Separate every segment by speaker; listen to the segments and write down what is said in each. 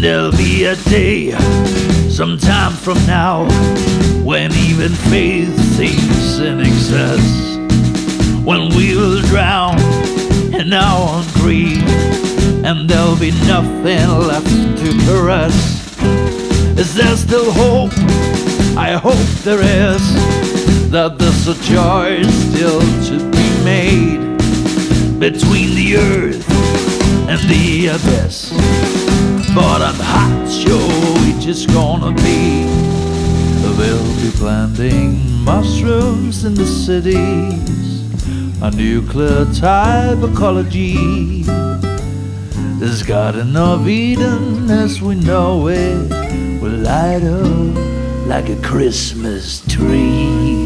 Speaker 1: There'll be a day, sometime from now, when even faith seems in excess, when we will drown in our own greed, and there'll be nothing left to caress. Is there still hope? I hope there is, that there's a choice still to be made between the earth and the abyss. But I'm not sure which it's gonna be. They'll be planting mushrooms in the cities, a nuclear type ecology. This Garden of Eden as we know it will light up like a Christmas tree.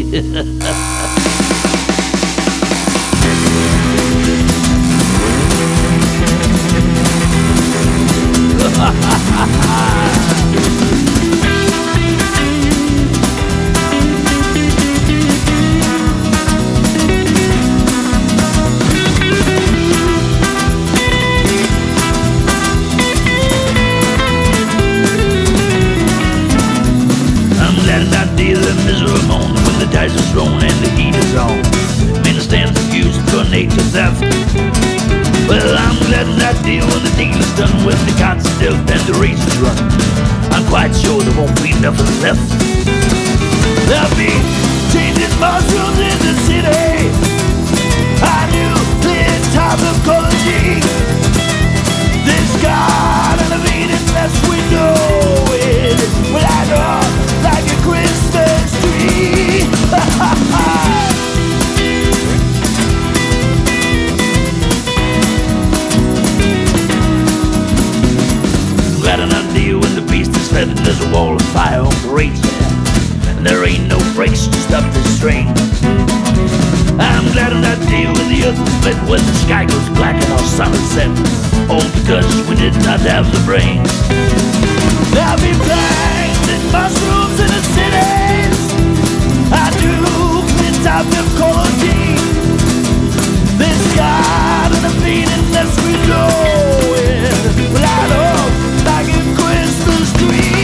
Speaker 1: When the dice are thrown and the heat is on, men stand accused for nature theft. Well, I'm glad that deal when the deal is done, when the cards are dealt and the race is run. I'm quite sure there won't be nothing left. There'll be changing mushrooms in the city, a new clear type of ecology. This Garden of Eden, as we know it, will light up like a Christmas tree. Glad enough deal when the beast is fed and there's a wall of fire on parades there, and there ain't no brakes to stop this train. I'm glad of that deal when the earth is split, when the sky goes black and our sun is set, all because we did not have the brains. There'll be planted mushrooms in the cities, a nuclear type of ecology. This Garden of Eden as we know it will light up like a Christmas tree.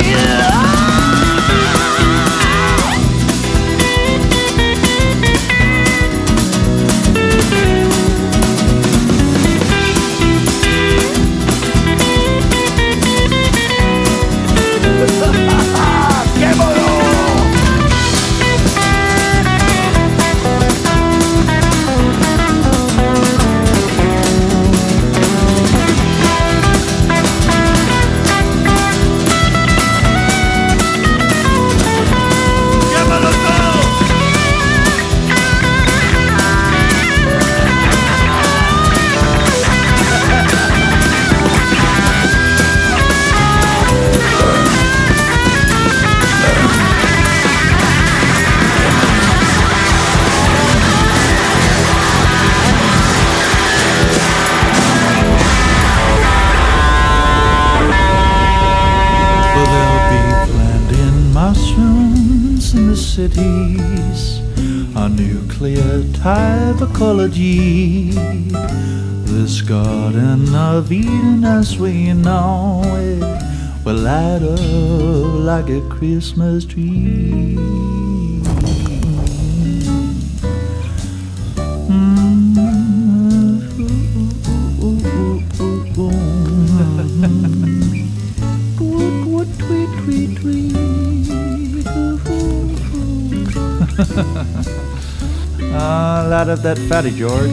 Speaker 1: Cities, a nuclear type ecology. This Garden of Eden as we know it will light up like a Christmas tree. Light up that fatty, George.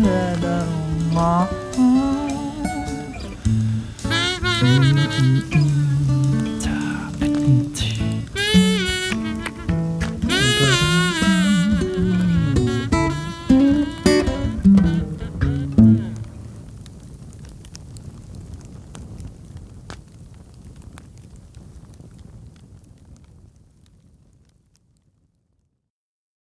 Speaker 1: Mm-mm-mm.